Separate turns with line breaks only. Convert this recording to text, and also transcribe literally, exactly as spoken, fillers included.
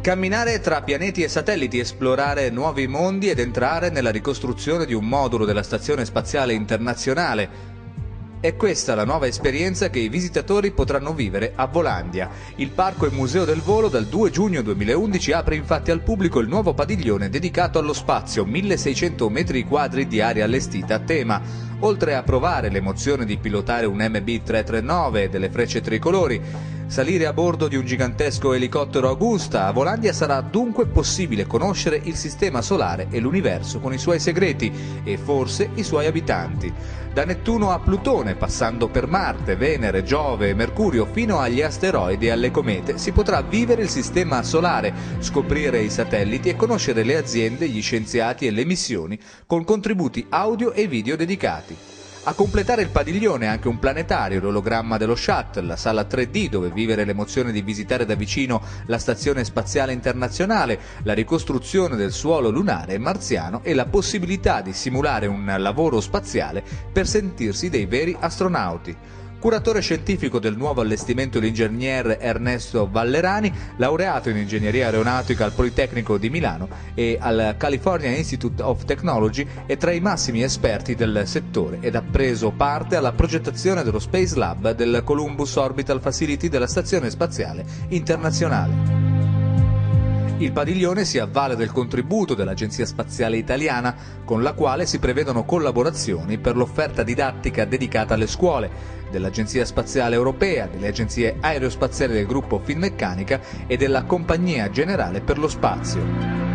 Camminare tra pianeti e satelliti, esplorare nuovi mondi ed entrare nella ricostruzione di un modulo della Stazione Spaziale Internazionale. È questa la nuova esperienza che i visitatori potranno vivere a Volandia. Il Parco e Museo del Volo dal due giugno duemilaundici apre infatti al pubblico il nuovo padiglione dedicato allo spazio, milleseicento metri quadri di area allestita a tema. Oltre a provare l'emozione di pilotare un M B trecentotrentanove e delle frecce tricolori, salire a bordo di un gigantesco elicottero Augusta, a Volandia sarà dunque possibile conoscere il sistema solare e l'universo con i suoi segreti e forse i suoi abitanti. Da Nettuno a Plutone, passando per Marte, Venere, Giove e Mercurio fino agli asteroidi e alle comete, si potrà vivere il sistema solare, scoprire i satelliti e conoscere le aziende, gli scienziati e le missioni con contributi audio e video dedicati. A completare il padiglione anche un planetario, l'ologramma dello Shuttle, la sala tre D dove vivere l'emozione di visitare da vicino la Stazione Spaziale Internazionale, la ricostruzione del suolo lunare e marziano e la possibilità di simulare un lavoro spaziale per sentirsi dei veri astronauti. Curatore scientifico del nuovo allestimento l'ingegner Ernesto Vallerani, laureato in ingegneria aeronautica al Politecnico di Milano e al California Institute of Technology, è tra i massimi esperti del settore ed ha preso parte alla progettazione dello Space Lab del Columbus Orbital Facility della Stazione Spaziale Internazionale. Il padiglione si avvale del contributo dell'Agenzia Spaziale Italiana, con la quale si prevedono collaborazioni per l'offerta didattica dedicata alle scuole, dell'Agenzia Spaziale Europea, delle agenzie aerospaziali del gruppo Finmeccanica e della Compagnia Generale per lo Spazio.